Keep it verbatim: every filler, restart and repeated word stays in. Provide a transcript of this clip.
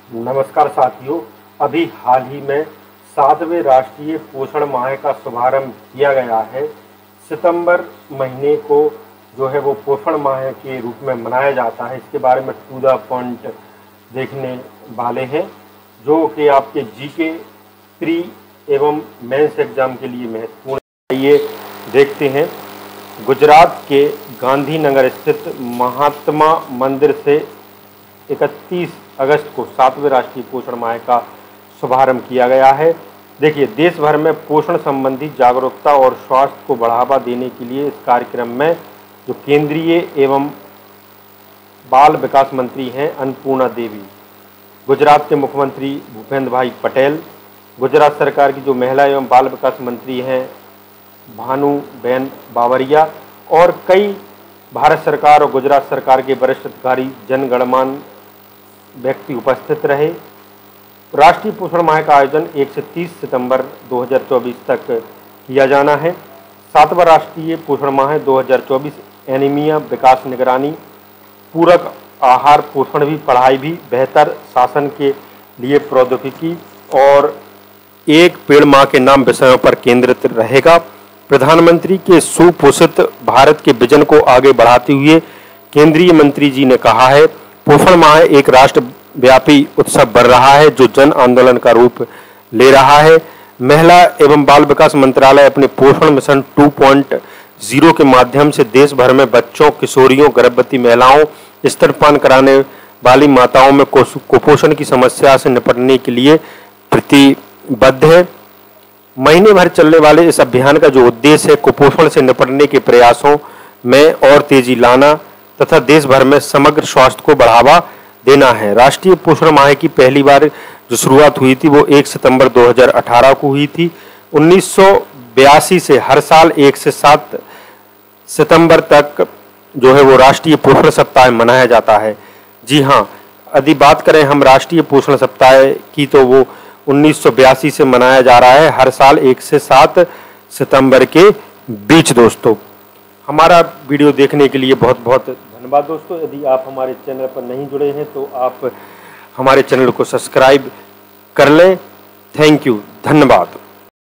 नमस्कार साथियों, अभी हाल ही में सातवें राष्ट्रीय पोषण माह का शुभारंभ किया गया है। सितंबर महीने को जो है वो पोषण माह के रूप में मनाया जाता है। इसके बारे में टू द पॉइंट देखने वाले हैं जो कि आपके जीके प्री एवं मेंस एग्जाम के लिए महत्वपूर्ण है। ये देखते हैं, गुजरात के गांधीनगर स्थित महात्मा मंदिर से इकतीस अगस्त को सातवें राष्ट्रीय पोषण माह का शुभारंभ किया गया है। देखिए, देश भर में पोषण संबंधी जागरूकता और स्वास्थ्य को बढ़ावा देने के लिए इस कार्यक्रम में जो केंद्रीय एवं बाल विकास मंत्री हैं अन्नपूर्णा देवी, गुजरात के मुख्यमंत्री भूपेंद्र भाई पटेल, गुजरात सरकार की जो महिला एवं बाल विकास मंत्री हैं भानुबेन बावरिया और कई भारत सरकार और गुजरात सरकार के वरिष्ठ अधिकारी जनगणमान्य व्यक्ति उपस्थित रहे। राष्ट्रीय पोषण माह का आयोजन एक से तीस सितंबर दो हज़ार चौबीस तक किया जाना है। सातवां राष्ट्रीय पोषण माह दो हज़ार चौबीस एनीमिया, विकास निगरानी, पूरक आहार, पोषण भी, पढ़ाई भी, बेहतर शासन के लिए प्रौद्योगिकी और एक पेड़ माँ के नाम विषयों पर केंद्रित रहेगा। प्रधानमंत्री के सुपोषित भारत के विजन को आगे बढ़ाते हुए केंद्रीय मंत्री जी ने कहा है, पोषण माह एक राष्ट्रव्यापी उत्सव बन रहा है जो जन आंदोलन का रूप ले रहा है। महिला एवं बाल विकास मंत्रालय अपने पोषण मिशन टू पॉइंट ज़ीरो के माध्यम से देश भर में बच्चों, किशोरियों, गर्भवती महिलाओं, स्तनपान कराने वाली माताओं में कुपोषण की समस्या से निपटने के लिए प्रतिबद्ध है। महीने भर चलने वाले इस अभियान का जो उद्देश्य है कुपोषण से निपटने के प्रयासों में और तेजी लाना तथा देश भर में समग्र स्वास्थ्य को बढ़ावा देना है। राष्ट्रीय पोषण माह की पहली बार जो शुरुआत हुई थी वो एक सितंबर दो हज़ार अठारह को हुई थी। उन्नीस सौ बयासी से हर साल एक से सात सितंबर तक जो है वो राष्ट्रीय पोषण सप्ताह मनाया जाता है। जी हाँ, यदि बात करें हम राष्ट्रीय पोषण सप्ताह की तो वो उन्नीस सौ बयासी से मनाया जा रहा है, हर साल एक से सात सितंबर के बीच। दोस्तों, हमारा वीडियो देखने के लिए बहुत बहुत धन्यवाद। दोस्तों, यदि आप हमारे चैनल पर नहीं जुड़े हैं तो आप हमारे चैनल को सब्सक्राइब कर लें। थैंक यू, धन्यवाद।